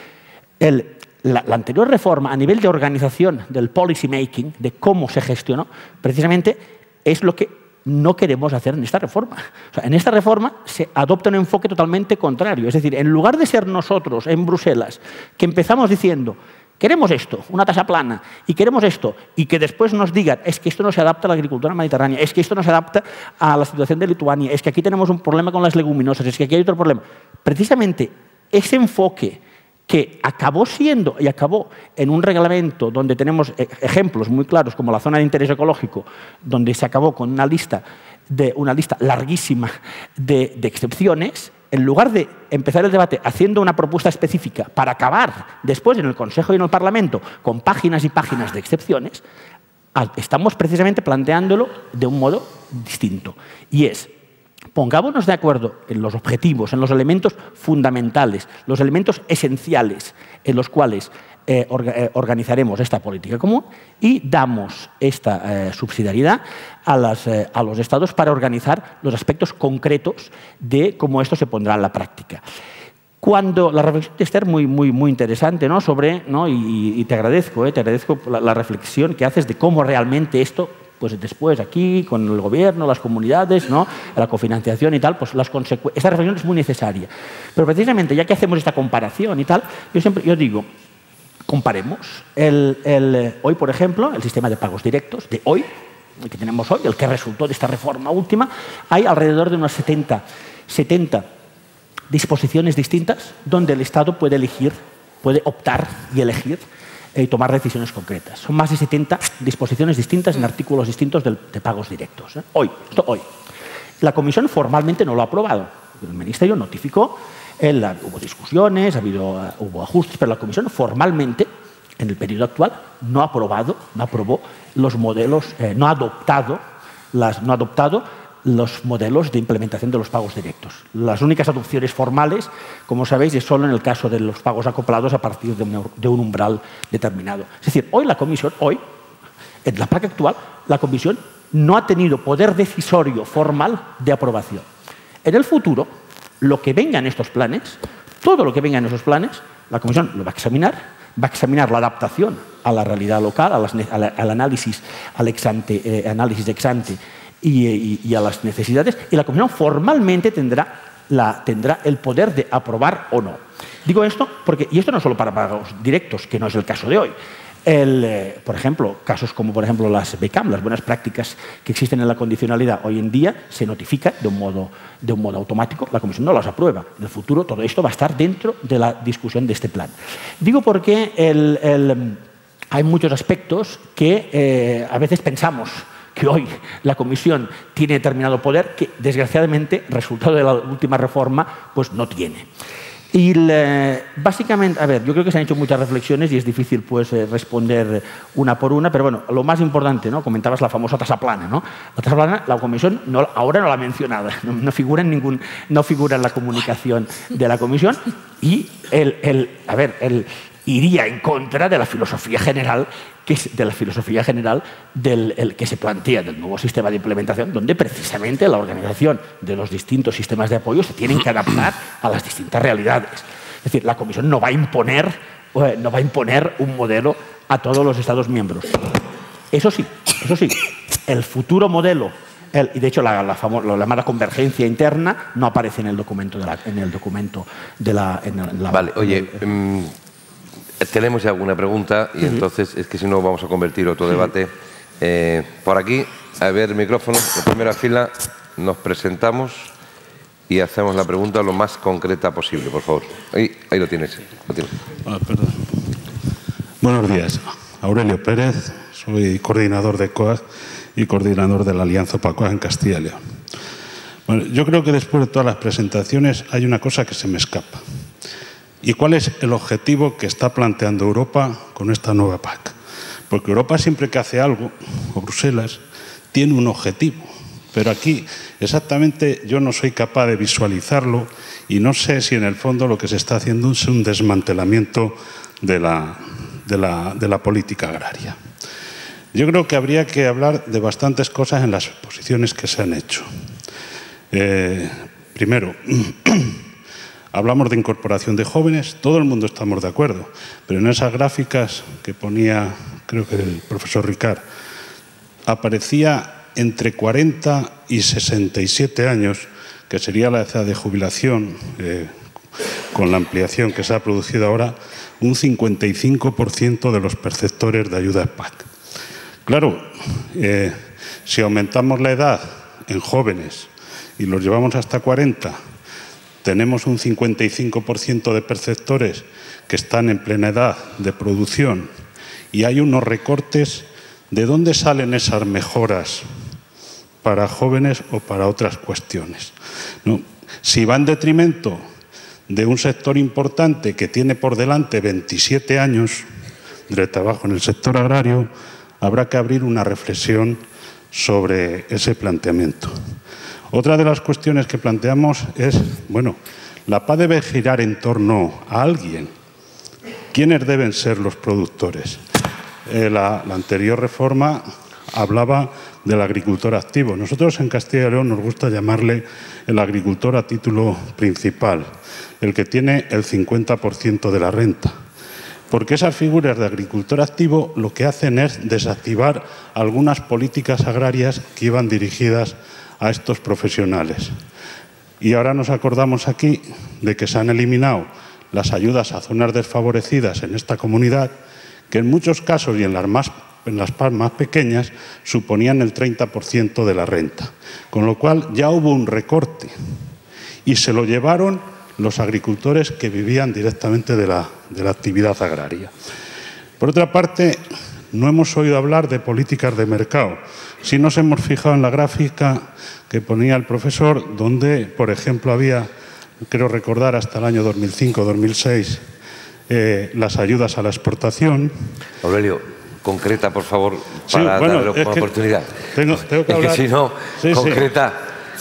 La anterior reforma, a nivel de organización del policy making, de cómo se gestionó, precisamente es lo que no queremos hacer en esta reforma. O sea, en esta reforma se adopta un enfoque totalmente contrario. Es decir, en lugar de ser nosotros en Bruselas que empezamos diciendo queremos esto, una tasa plana, y queremos esto, y que después nos digan es que esto no se adapta a la agricultura mediterránea, es que esto no se adapta a la situación de Lituania, es que aquí tenemos un problema con las leguminosas, es que aquí hay otro problema. Precisamente ese enfoque que acabó siendo y acabó en un reglamento donde tenemos ejemplos muy claros como la zona de interés ecológico, donde se acabó con una lista larguísima de excepciones, en lugar de empezar el debate haciendo una propuesta específica para acabar después en el Consejo y en el Parlamento con páginas y páginas de excepciones, estamos precisamente planteándolo de un modo distinto. Y es: pongámonos de acuerdo en los objetivos, en los elementos fundamentales, los elementos esenciales en los cuales organizaremos esta política común y damos esta subsidiariedad a los Estados para organizar los aspectos concretos de cómo esto se pondrá en la práctica. Cuando la reflexión de Esther muy interesante, ¿no?, sobre, ¿no?, y te agradezco la reflexión que haces de cómo realmente esto, pues después aquí, con el gobierno, las comunidades, ¿no?, la cofinanciación y tal, pues esta reflexión es muy necesaria. Pero precisamente, ya que hacemos esta comparación y tal, yo digo, comparemos hoy, por ejemplo, el sistema de pagos directos de hoy, el que tenemos hoy, el que resultó de esta reforma última, hay alrededor de unas 70 disposiciones distintas donde el Estado puede elegir, puede optar y elegir y tomar decisiones concretas. Son más de 70 disposiciones distintas en artículos distintos de pagos directos. Hoy. La Comisión formalmente no lo ha aprobado. El Ministerio notificó, hubo discusiones, hubo ajustes, pero la Comisión formalmente, en el periodo actual, no aprobó los modelos, no ha adoptado los modelos de implementación de los pagos directos. Las únicas adopciones formales, como sabéis, es solo en el caso de los pagos acoplados a partir de un umbral determinado. Es decir, hoy la Comisión, en la PAC actual, la Comisión no ha tenido poder decisorio formal de aprobación. En el futuro, lo que venga en estos planes, todo lo que venga en esos planes, la Comisión lo va a examinar la adaptación a la realidad local, al análisis ex ante y a las necesidades, y la Comisión formalmente tendrá el poder de aprobar o no. Digo esto porque, y esto no solo para pagos directos, que no es el caso de hoy. Por ejemplo, casos como por ejemplo las BECAM, las buenas prácticas que existen en la condicionalidad, hoy en día se notifica de un modo automático, la Comisión no las aprueba. En el futuro todo esto va a estar dentro de la discusión de este plan. Digo porque hay muchos aspectos que a veces pensamos que hoy la Comisión tiene determinado poder que, desgraciadamente, resultado de la última reforma, pues no tiene. Y básicamente, a ver, yo creo que se han hecho muchas reflexiones y es difícil pues responder una por una, pero bueno, lo más importante, ¿no? Comentabas la famosa tasa plana, ¿no? La tasa plana, la Comisión ahora no la ha mencionado, no figura no figura en la comunicación de la Comisión y iría en contra de la filosofía general que se plantea del nuevo sistema de implementación, donde precisamente la organización de los distintos sistemas de apoyo se tienen que adaptar a las distintas realidades. Es decir, la Comisión no va a imponer un modelo a todos los Estados miembros. Eso sí, el futuro modelo, y de hecho la llamada convergencia interna, no aparece en el documento de la Vale, oye, tenemos ya alguna pregunta y entonces es que si no vamos a convertir otro debate. Por aquí, a ver el micrófono, en primera fila, nos presentamos y hacemos la pregunta lo más concreta posible, por favor. Ahí lo tienes. Perdón. Buenos días. Aurelio Pérez, soy coordinador de COAG y coordinador de la Alianza PACOAG en Castilla y León. Bueno, yo creo que después de todas las presentaciones hay una cosa que se me escapa. ¿Y cuál es el objetivo que está planteando Europa con esta nueva PAC? Porque Europa siempre que hace algo, o Bruselas, tiene un objetivo. Pero aquí exactamente yo no soy capaz de visualizarlo y no sé si en el fondo lo que se está haciendo es un desmantelamiento de la política agraria. Yo creo que habría que hablar de bastantes cosas en las exposiciones que se han hecho. Primero, hablamos de incorporación de jóvenes, todo el mundo estamos de acuerdo, pero en esas gráficas que ponía, creo que el profesor Ricard, aparecía entre 40 y 67 años, que sería la edad de jubilación, con la ampliación que se ha producido ahora, un 55% de los perceptores de ayuda PAC. Claro, si aumentamos la edad en jóvenes y los llevamos hasta 40, tenemos un 55% de perceptores que están en plena edad de producción y hay unos recortes. ¿De dónde salen esas mejoras para jóvenes o para otras cuestiones? ¿No? Si va en detrimento de un sector importante que tiene por delante 27 años de trabajo en el sector agrario, habrá que abrir una reflexión sobre ese planteamiento. Otra de las cuestiones que planteamos es, bueno, la PAC debe girar en torno a alguien. ¿Quiénes deben ser los productores? La anterior reforma hablaba del agricultor activo. Nosotros en Castilla y León nos gusta llamarle el agricultor a título principal, el que tiene el 50% de la renta. Porque esas figuras de agricultor activo lo que hacen es desactivar algunas políticas agrarias que iban dirigidas a estos profesionales. Y ahora nos acordamos aquí de que se han eliminado las ayudas a zonas desfavorecidas en esta comunidad, que en muchos casos y en las PAC más pequeñas suponían el 30% de la renta. Con lo cual ya hubo un recorte y se lo llevaron los agricultores que vivían directamente de la actividad agraria. Por otra parte, no hemos oído hablar de políticas de mercado. Sí nos hemos fijado en la gráfica que ponía el profesor, donde, por ejemplo, había, creo recordar, hasta el año 2005-2006, las ayudas a la exportación. Aurelio, concreta, por favor, para darle una oportunidad. Tengo que hablar. Es que si no, concreta.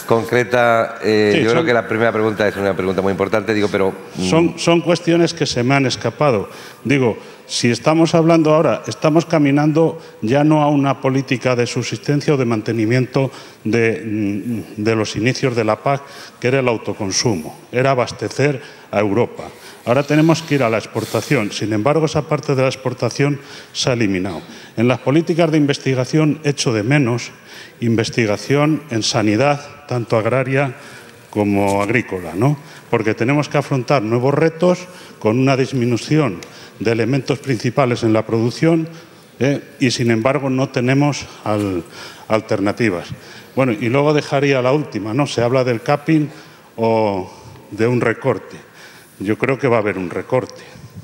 concreta. Sí, yo creo que la primera pregunta es una pregunta muy importante, digo, pero... Son cuestiones que se me han escapado. Digo, si estamos hablando ahora, estamos caminando ya no a una política de subsistencia o de mantenimiento de los inicios de la PAC, que era el autoconsumo, era abastecer a Europa. Ahora tenemos que ir a la exportación. Sin embargo, esa parte de la exportación se ha eliminado. En las políticas de investigación echo de menos investigación en sanidad, tanto agraria como agrícola, ¿no? Porque tenemos que afrontar nuevos retos con una disminución de elementos principales en la producción y, sin embargo, no tenemos alternativas. Bueno, y luego dejaría la última, ¿no? Se habla del capping o de un recorte. Yo creo que va a haber un recorte.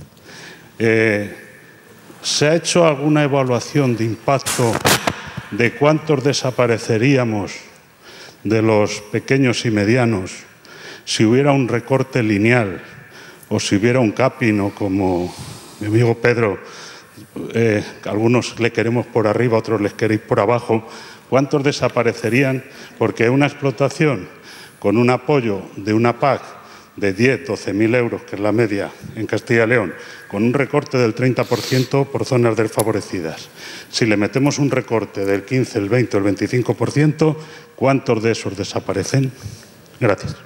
¿Se ha hecho alguna evaluación de impacto de cuántos desapareceríamos de los pequeños y medianos si hubiera un recorte lineal o si hubiera un capping, o como mi amigo Pedro, algunos le queremos por arriba, otros les queréis por abajo? ¿Cuántos desaparecerían? Porque una explotación con un apoyo de una PAC de 10, 12.000 euros, que es la media en Castilla y León, con un recorte del 30% por zonas desfavorecidas. Si le metemos un recorte del 15, el 20 o el 25%, ¿cuántos de esos desaparecen? Gracias.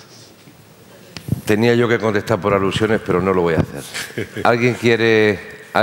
Tenía yo que contestar por alusiones, pero no lo voy a hacer. ¿Alguien quiere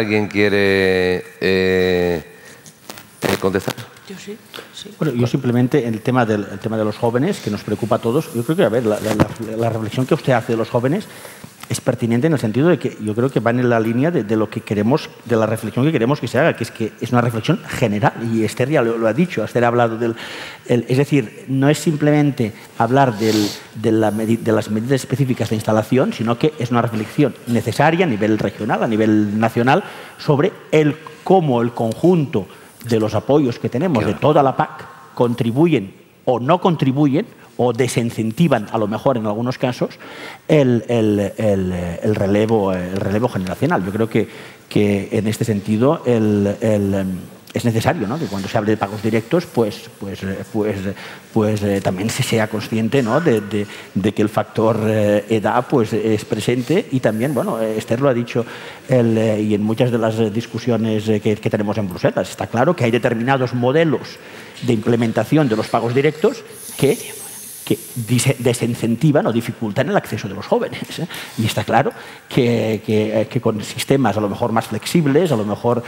contestar? Yo sí. Bueno, yo simplemente el tema de los jóvenes, que nos preocupa a todos, yo creo que, a ver, la reflexión que usted hace de los jóvenes es pertinente en el sentido de que yo creo que va en la línea de lo que queremos, de la reflexión que queremos que se haga, que es una reflexión general, y Esther ya lo ha dicho. Esther ha hablado es decir, no es simplemente hablar de las medidas específicas de instalación, sino que es una reflexión necesaria a nivel regional, a nivel nacional, sobre cómo el conjunto de los apoyos que tenemos de toda la PAC contribuyen o no contribuyen o desincentivan, a lo mejor en algunos casos, el relevo generacional. Yo creo que en este sentido es necesario, ¿no?, que cuando se hable de pagos directos, pues también se sea consciente, ¿no?, de que el factor edad pues es presente. Y también, bueno, Esther lo ha dicho, y en muchas de las discusiones que tenemos en Bruselas, está claro que hay determinados modelos de implementación de los pagos directos que desincentivan o dificultan el acceso de los jóvenes. Y está claro que con sistemas a lo mejor más flexibles, a lo mejor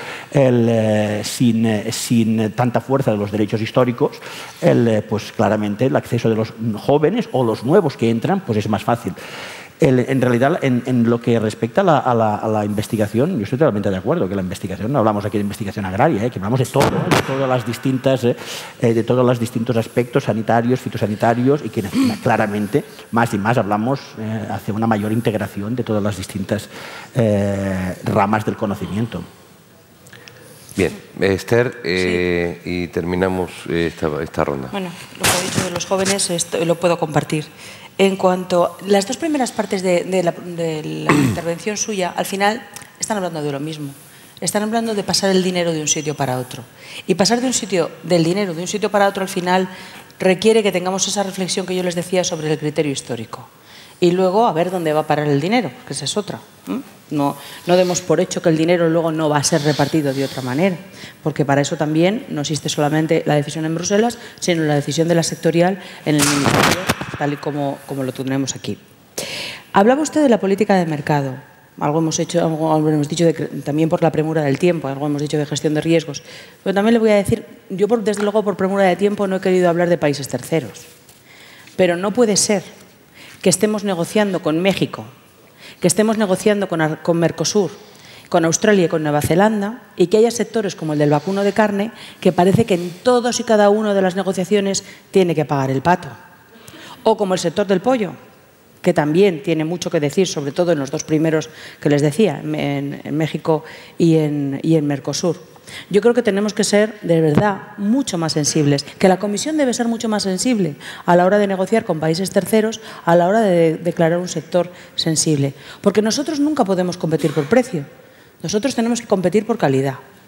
sin tanta fuerza de los derechos históricos, pues claramente el acceso de los jóvenes o los nuevos que entran pues es más fácil. En realidad, en lo que respecta a la investigación, yo estoy totalmente de acuerdo que la investigación, no hablamos aquí de investigación agraria, que hablamos de todos los distintos aspectos sanitarios, fitosanitarios, y que claramente más y más hablamos hacia una mayor integración de todas las distintas ramas del conocimiento. Bien, Esther, Sí. y terminamos esta ronda. Bueno, lo que ha dicho de los jóvenes lo puedo compartir. En cuanto a las dos primeras partes de la intervención suya, al final están hablando de lo mismo. Están hablando de pasar el dinero de un sitio para otro. Y pasar del dinero de un sitio para otro, al final, requiere que tengamos esa reflexión que yo les decía sobre el criterio histórico. Y luego a ver dónde va a parar el dinero, que esa es otra. No demos por hecho que el dinero luego no va a ser repartido de otra manera, porque para eso también no existe solamente la decisión en Bruselas, sino la decisión de la sectorial en el Ministerio, tal y como lo tenemos aquí. Hablaba usted de la política de mercado. Algo hemos dicho también por la premura del tiempo, algo hemos dicho de gestión de riesgos. Pero también le voy a decir, yo desde luego por premura de tiempo no he querido hablar de países terceros. Pero no puede ser que estemos negociando con México, que estemos negociando con Mercosur, con Australia y con Nueva Zelanda, y que haya sectores como el del vacuno de carne que parece que en todos y cada una de las negociaciones tiene que pagar el pato. O como el sector del pollo, que también tiene mucho que decir, sobre todo en los dos primeros que les decía, en México y en Mercosur. Yo creo que tenemos que ser, de verdad, mucho más sensibles, que la Comisión debe ser mucho más sensible a la hora de negociar con países terceros, a la hora de declarar un sector sensible. Porque nosotros nunca podemos competir por precio, nosotros tenemos que competir por calidad.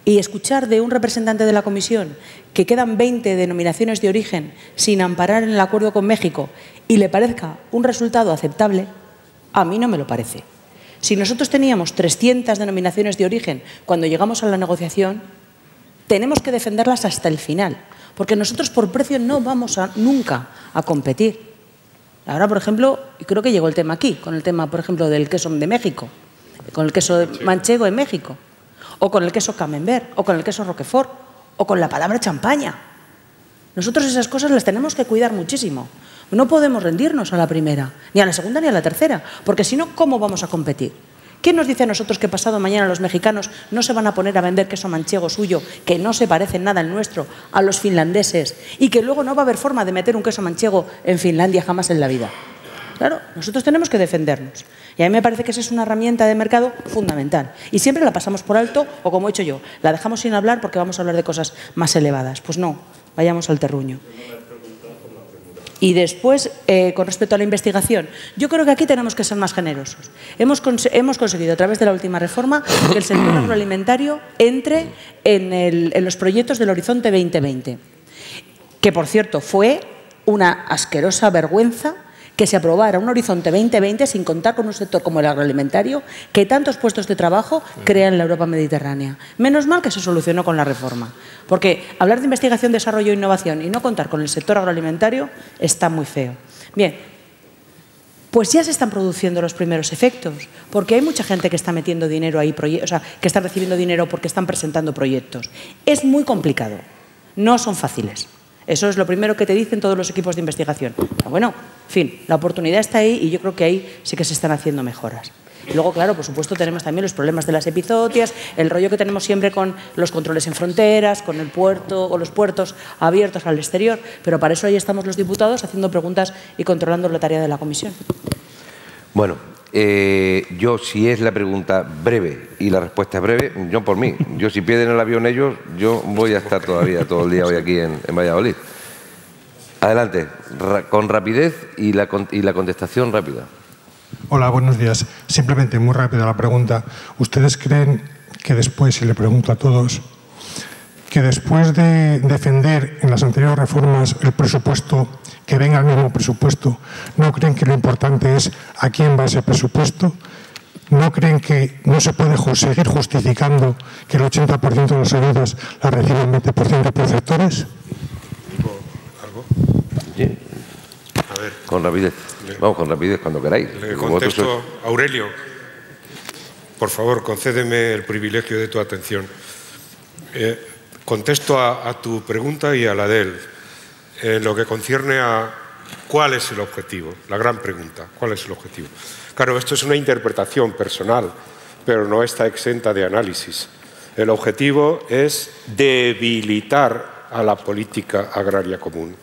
y escuchar de un representante de la Comisión que quedan 20 denominaciones de origen sin amparar en el acuerdo con México y le parezca un resultado aceptable, a mí no me lo parece. Si nosotros teníamos 300 denominaciones de origen cuando llegamos a la negociación, tenemos que defenderlas hasta el final, porque nosotros por precio no vamos nunca a competir. Ahora, por ejemplo, creo que llegó el tema aquí, con el tema, por ejemplo, del queso de México, con el queso manchego en México, o con el queso camembert, o con el queso roquefort, o con la palabra champaña. Nosotros esas cosas las tenemos que cuidar muchísimo. No podemos rendirnos a la primera, ni a la segunda ni a la tercera, porque si no, ¿cómo vamos a competir? ¿Quién nos dice a nosotros que pasado mañana los mexicanos no se van a poner a vender queso manchego suyo, que no se parece en nada al nuestro, a los finlandeses, y que luego no va a haber forma de meter un queso manchego en Finlandia jamás en la vida? Claro, nosotros tenemos que defendernos. Y a mí me parece que esa es una herramienta de mercado fundamental. Y siempre la pasamos por alto, o como he hecho yo, la dejamos sin hablar porque vamos a hablar de cosas más elevadas. Pues no, vayamos al terruño. Y después, con respecto a la investigación, yo creo que aquí tenemos que ser más generosos. Hemos conseguido, a través de la última reforma, que el sector agroalimentario entre en los proyectos del Horizonte 2020, que, por cierto, fue una asquerosa vergüenza que se aprobara un Horizonte 2020 sin contar con un sector como el agroalimentario, que tantos puestos de trabajo crea en la Europa mediterránea. Menos mal que se solucionó con la reforma, porque hablar de investigación, desarrollo e innovación y no contar con el sector agroalimentario está muy feo. Bien, pues ya se están produciendo los primeros efectos, porque hay mucha gente que está metiendo dinero ahí, o sea, que está recibiendo dinero porque están presentando proyectos. Es muy complicado, no son fáciles. Eso es lo primero que te dicen todos los equipos de investigación. Pero bueno, en fin, la oportunidad está ahí y yo creo que ahí sí que se están haciendo mejoras. Y luego, claro, por supuesto, tenemos también los problemas de las epizootias, el rollo que tenemos siempre con los controles en fronteras, con el puerto o los puertos abiertos al exterior. Pero para eso ahí estamos los diputados haciendo preguntas y controlando la tarea de la comisión. Bueno, yo, si es la pregunta breve y la respuesta es breve, yo por mí. Yo, si pierden el avión ellos, yo voy a estar todavía todo el día hoy aquí en Valladolid. Adelante, con rapidez y la contestación rápida. Hola, buenos días. Simplemente, muy rápida la pregunta. ¿Ustedes creen que después, y le pregunto a todos, que después de defender en las anteriores reformas el presupuesto, que venga el mismo presupuesto, ¿no creen que lo importante es a quién va ese presupuesto? ¿No creen que no se puede seguir justificando que el 80% de las ayudas las reciben 20% de perceptores? ¿Digo algo? Sí. A ver. Con rapidez. Vamos, con rapidez cuando queráis. Le contesto, Aurelio, por favor, concédeme el privilegio de tu atención. Contesto a tu pregunta y a la de él. En lo que concierne a cuál es el objetivo, la gran pregunta, ¿cuál es el objetivo? Claro, esto es una interpretación personal, pero no está exenta de análisis. El objetivo es debilitar a la política agraria común,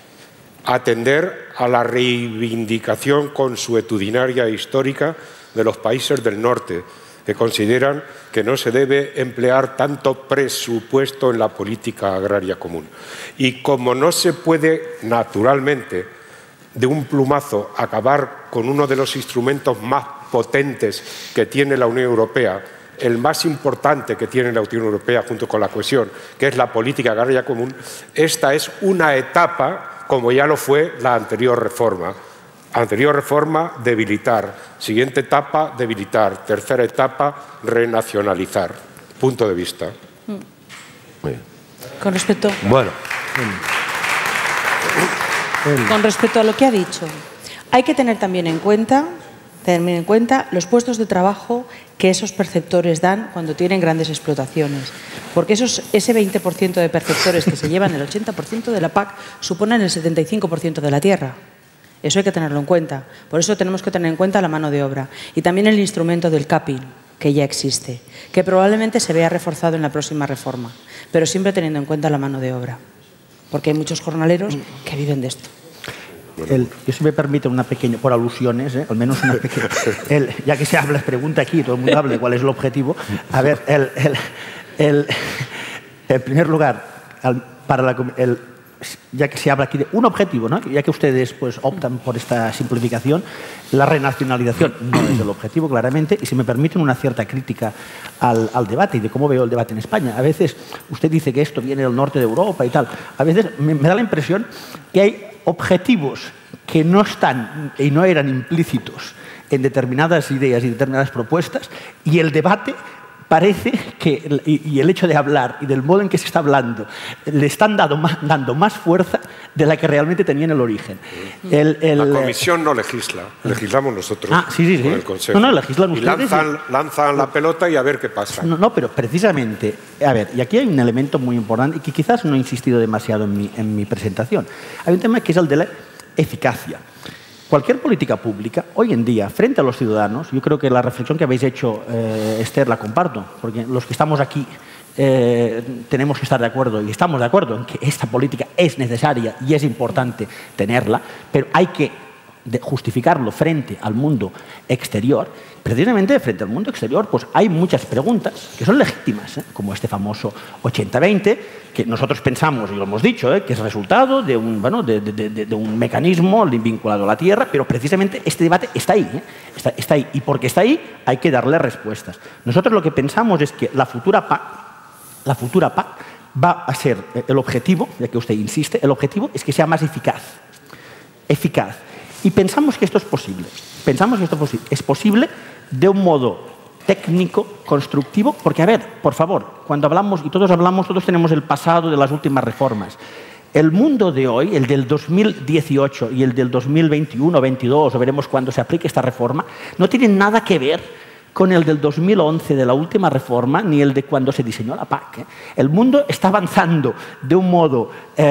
atender a la reivindicación consuetudinaria e histórica de los países del norte, que consideran que no se debe emplear tanto presupuesto en la política agraria común. Y como no se puede, naturalmente, de un plumazo acabar con uno de los instrumentos más potentes que tiene la Unión Europea, el más importante que tiene la Unión Europea junto con la cohesión, que es la política agraria común, esta es una etapa, como ya lo fue la anterior reforma. Anterior reforma, debilitar. Siguiente etapa, debilitar. Tercera etapa, renacionalizar. Punto de vista. Muy bien. Con respecto... Bueno. Con respecto a lo que ha dicho, hay que tener también en cuenta los puestos de trabajo que esos perceptores dan cuando tienen grandes explotaciones. Porque ese 20% de perceptores que se llevan el 80% de la PAC suponen el 75% de la tierra. Eso hay que tenerlo en cuenta. Por eso tenemos que tener en cuenta la mano de obra. Y también el instrumento del capping, que ya existe, que probablemente se vea reforzado en la próxima reforma, pero siempre teniendo en cuenta la mano de obra. Porque hay muchos jornaleros que viven de esto. Yo, si me permite, una pequeña, por alusiones, al menos una pequeña, ya que se habla, pregunta aquí, todo el mundo habla cuál es el objetivo. A ver, en primer lugar, ya que se habla aquí de un objetivo, ¿no? Ya que ustedes pues, optan por esta simplificación, la renacionalización no es el objetivo, claramente, y si me permiten una cierta crítica al debate y de cómo veo el debate en España. A veces usted dice que esto viene del norte de Europa y tal. A veces me da la impresión que hay objetivos que no están y no eran implícitos en determinadas ideas y determinadas propuestas, y el debate parece que, y el hecho de hablar y del modo en que se está hablando, le están dando más fuerza de la que realmente tenía en el origen. La Comisión no legisla, legislamos nosotros sí. con el Consejo. No, legislan ustedes. Lanzan la pelota y a ver qué pasa. No, pero precisamente, a ver, y aquí hay un elemento muy importante y que quizás no he insistido demasiado en mi presentación. Hay un tema que es el de la eficacia. Cualquier política pública, hoy en día, frente a los ciudadanos, yo creo que la reflexión que habéis hecho, Esther, la comparto, porque los que estamos aquí tenemos que estar de acuerdo, y estamos de acuerdo en que esta política es necesaria y es importante tenerla, pero hay que justificarlo frente al mundo exterior. Precisamente frente al mundo exterior pues hay muchas preguntas que son legítimas, como este famoso 80-20, que nosotros pensamos, y lo hemos dicho, que es resultado de un mecanismo vinculado a la tierra, pero precisamente este debate está ahí, está ahí, y porque está ahí hay que darle respuestas. Nosotros lo que pensamos es que la futura PAC va a ser el objetivo, ya que usted insiste, el objetivo es que sea más eficaz. Y pensamos que esto es posible. Es posible de un modo técnico, constructivo, porque, a ver, por favor, cuando hablamos, y todos tenemos el pasado de las últimas reformas. El mundo de hoy, el del 2018 y el del 2021 o 22, o veremos cuándo se aplique esta reforma, no tienen nada que ver con el del 2011 de la última reforma, ni el de cuando se diseñó la PAC. El mundo está avanzando de un modo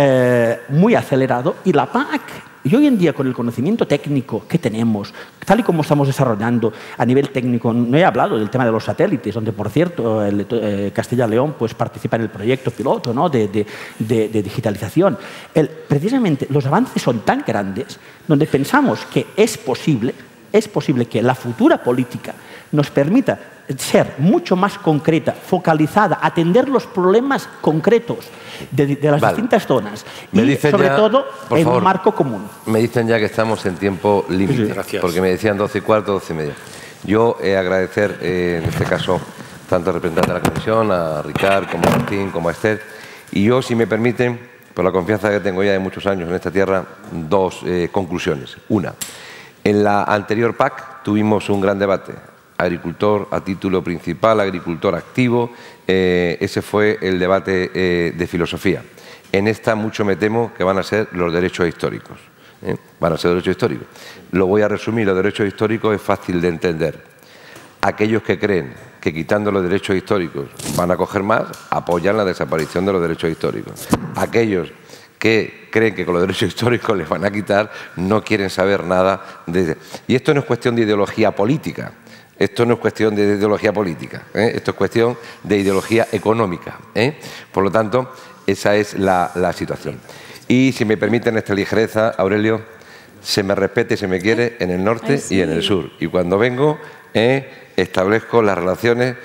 muy acelerado, y la PAC, y hoy en día con el conocimiento técnico que tenemos, tal y como estamos desarrollando a nivel técnico, no he hablado del tema de los satélites, donde por cierto Castilla y León pues, participa en el proyecto piloto, ¿no? de digitalización. Precisamente los avances son tan grandes, donde pensamos que es posible que la futura política nos permita ser mucho más concreta, focalizada, atender los problemas concretos de las distintas zonas y, sobre todo, en un marco común. Me dicen ya que estamos en tiempo límite, porque me decían 12:15, 12:30. Yo agradecer, en este caso, tanto al representante de la Comisión, a Ricard, como a Martín, como a Esther, y yo, si me permiten, por la confianza que tengo ya de muchos años en esta tierra, dos conclusiones. Una, en la anterior PAC tuvimos un gran debate. Agricultor a título principal, agricultor activo, ese fue el debate de filosofía. En esta mucho me temo que van a ser los derechos históricos. Van a ser derechos históricos. Lo voy a resumir, los derechos históricos es fácil de entender. Aquellos que creen que quitando los derechos históricos van a coger más, apoyan la desaparición de los derechos históricos. Aquellos que creen que con los derechos históricos les van a quitar, no quieren saber nada de... Y esto no es cuestión de ideología política. Esto no es cuestión de ideología política, esto es cuestión de ideología económica. Por lo tanto, esa es la situación. Y si me permiten esta ligereza, Aurelio, se me respete y se me quiere en el norte y en el sur. Y cuando vengo, establezco las relaciones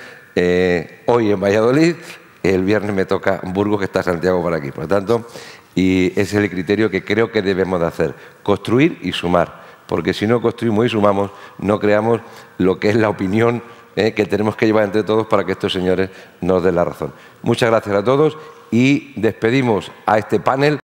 hoy en Valladolid, el viernes me toca Burgos, que está Santiago por aquí. Por lo tanto, y ese es el criterio que creo que debemos de hacer, construir y sumar. Porque si no construimos y sumamos, no creamos lo que es la opinión que tenemos que llevar entre todos para que estos señores nos den la razón. Muchas gracias a todos y despedimos a este panel.